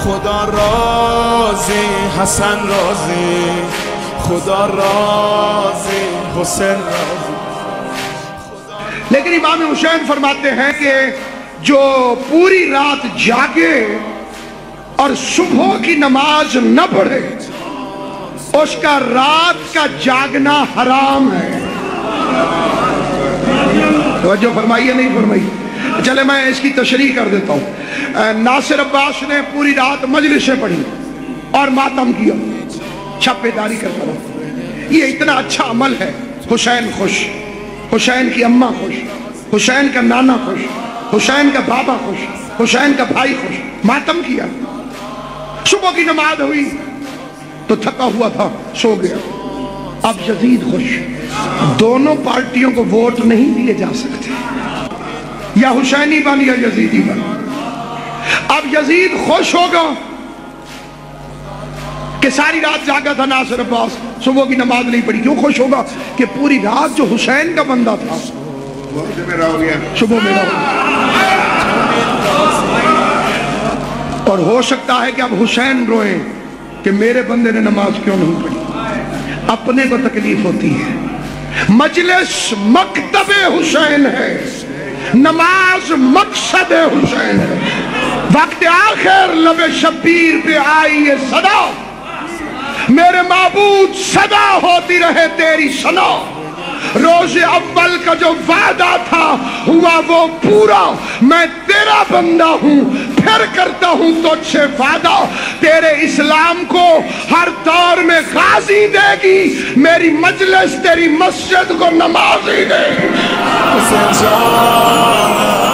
خدا راضی حسن راضی، خدا راضی حسین راضی. لیکن امام حسین فرماتے ہیں کہ جو پوری رات جاگے اور صبح کی نماز نہ پڑھے اس کا رات کا جاگنا حرام ہے. توجہ فرمائیے نہیں فرمائی؟ چلے میں اس کی تشریح کر دیتا ہوں. ناصر عباس نے پوری رات مجلسیں پڑھی اور ماتم کیا، چھپے داری کرتا رہا. یہ اتنا اچھا عمل ہے. حسین خوش، حسین کی اماں خوش، حسین کا نانا خوش، حسین کا بابا خوش، حسین کا بھائی خوش. ماتم کیا. صبح کی نماز ہوئی تو تھکا ہوا تھا، سو گیا. اب یزید خوش. دونوں پارٹیوں کو ووٹ نہیں دیے جا سکتے، یا حسینی بن یا یزیدی بن. اب یزید خوش ہوگا کہ ساری رات جاگا تھا ناصر عباس، صبح کی نماز نہیں پڑھی. کیوں خوش ہوگا؟ کہ پوری رات جو حسین کا بندہ تھا صبح میرا ہو گیا. اور ہو سکتا ہے کہ اب حسین روئیں کہ میرے بندے نے نماز کیوں نہیں پڑھی. اپنے کو تکلیف ہوتی ہے. مجلس مکتب حسین ہے، نماز مقصد حسین ہے. وقت آخر لب شبیر پہ آئی یہ صدا، میرے معبود صدا ہوتی رہے تیری ثنا. روز اول کا جو وعدہ تھا ہوا وہ پورا. میں تیرا بندہ ہوں، پھر کرتا ہوں تجھ سے وعدہ. تیرے اسلام کو ہر دور میں غازی دے گی، میری مجلس تیری مسجد کو نمازی دے گی.